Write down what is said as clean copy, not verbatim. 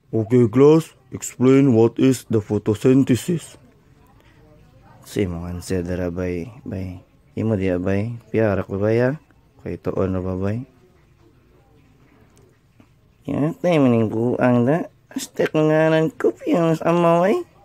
Okay, class, explain what is the photosynthesis. Si mo answer dara bay. Bay. Imo dia bay. Piarak ba bay ha? Kay tuon na ba bay? Ya, tayo maning buang da. Astek nga ng kopya sa ama bay.